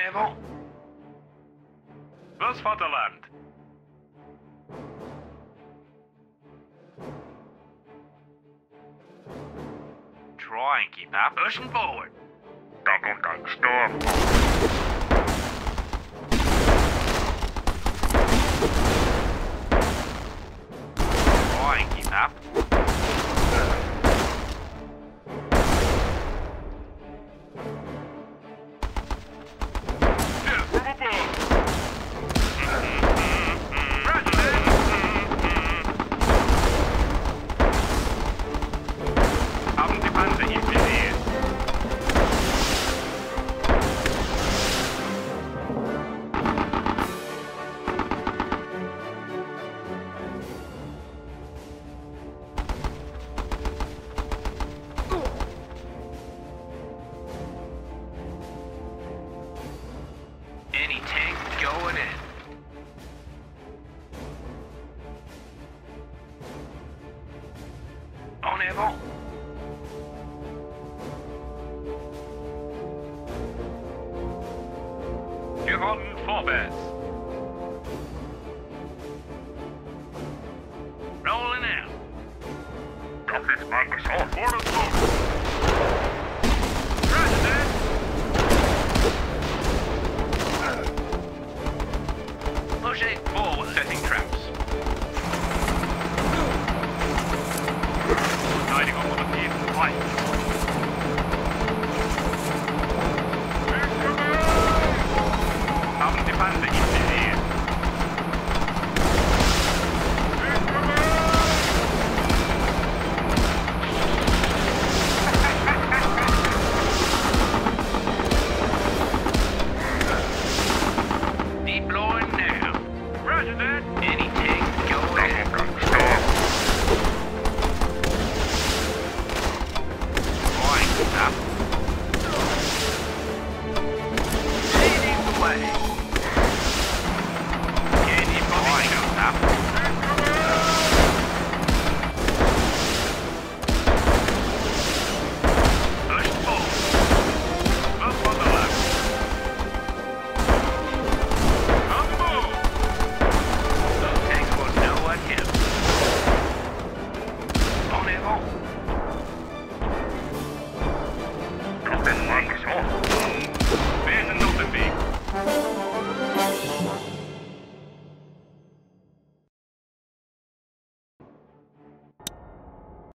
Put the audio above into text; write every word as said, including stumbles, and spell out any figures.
avant. Was Vaterland? Try and keep up. Pushing forward. Double gun storm. Try and keep up. Haben die Panzer infiltriert. Any tank going in. En avant. Gewonnen vorwärts. Rolling out. Das ist Microsoft. For the smoke. Roger that. Pushing forward. Setting traps. Verteidigung auf jeden Fall. Haben die Panzer infiltriert. Deploying now. Roger that. Any tank going in. Double gun storm. Try and keep up.